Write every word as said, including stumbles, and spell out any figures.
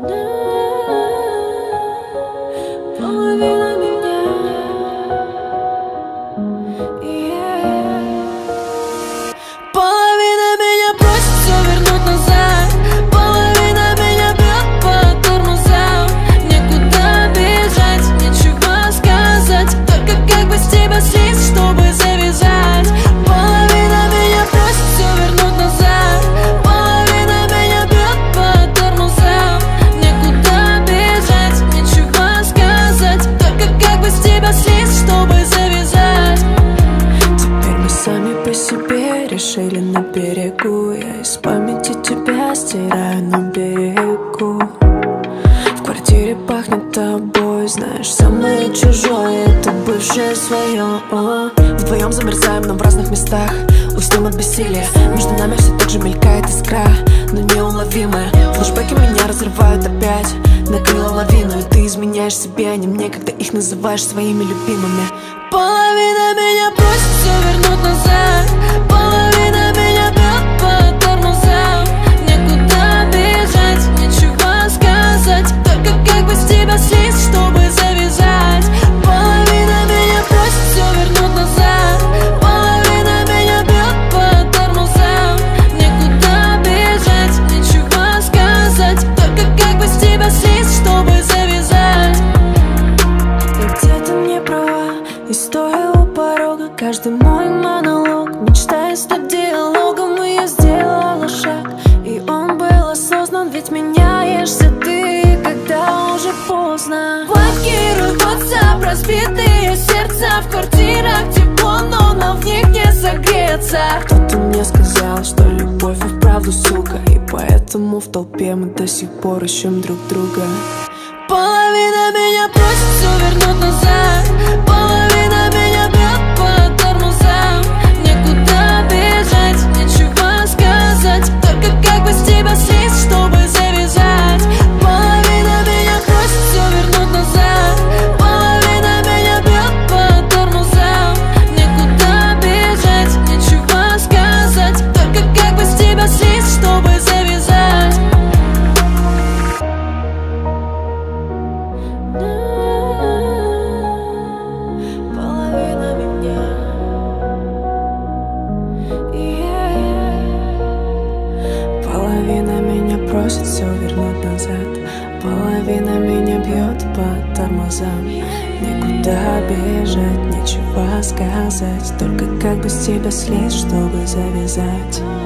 Половина меня, yeah. Половина меня просит все вернуть назад, половина меня бьет по тормозам. Некуда бежать, нечего сказать, только как бы с тебя слезть, чтобы завязать. Половина меня просит все вернуть назад, половина меня бьет по тормозам. Некуда бежать, нечего сказать, только как бы с тебя слезть, чтобы завязать. Теперь мы сами по себе решили на берегу. Я из памяти тебя стираю на берегу. В квартире пахнет тобой, знаешь, самое чужое — это бывшее свое. Вдвоем замерзаем, но в разных местах, уснем от бессилия. Между нами все так же мелькает искра, но неуловимая. Флэшбэки меня разрывают опять, накрыла лавину. И ты изменяешь себе, а не мне, когда их называешь своими любимыми. Половина меня просит все вернуть назад, половина меня бьет по тормозам. Некуда бежать, нечего сказать, только как бы с тебя слезть, чтобы завязать. Половина меня просит все вернуть назад, половина меня бьет по тормозам. Некуда бежать, нечего сказать, только как бы с тебя слезть, чтобы завязать. И где-то не права, и стоя у порога, каждый мой монолог, мечтая стать диалогом. И я сделала шаг, и он был осознан, ведь меняешься ты, когда уже поздно. Блокируй WhatsApp, разбитые сердца, в квартирах тепло, но нам в них не согреться. Кто-то мне сказал, что любовь и вправду сука, и поэтому в толпе мы до сих пор ищем друг друга. Половина меня просит все вернуть назад, половина меня бьет по тормозам. Некуда бежать, нечего сказать, только как бы с тебя слезть, чтобы завязать. Половина меня просит все вернуть назад, половина меня бьет по тормозам. Некуда бежать, нечего сказать, только как бы с тебя слезть, чтобы завязать. Половина меня, yeah. Половина меня просит все вернуть назад, половина меня бьет по тормозам. Некуда бежать, нечего сказать, только как бы с тебя слезть, чтобы завязать.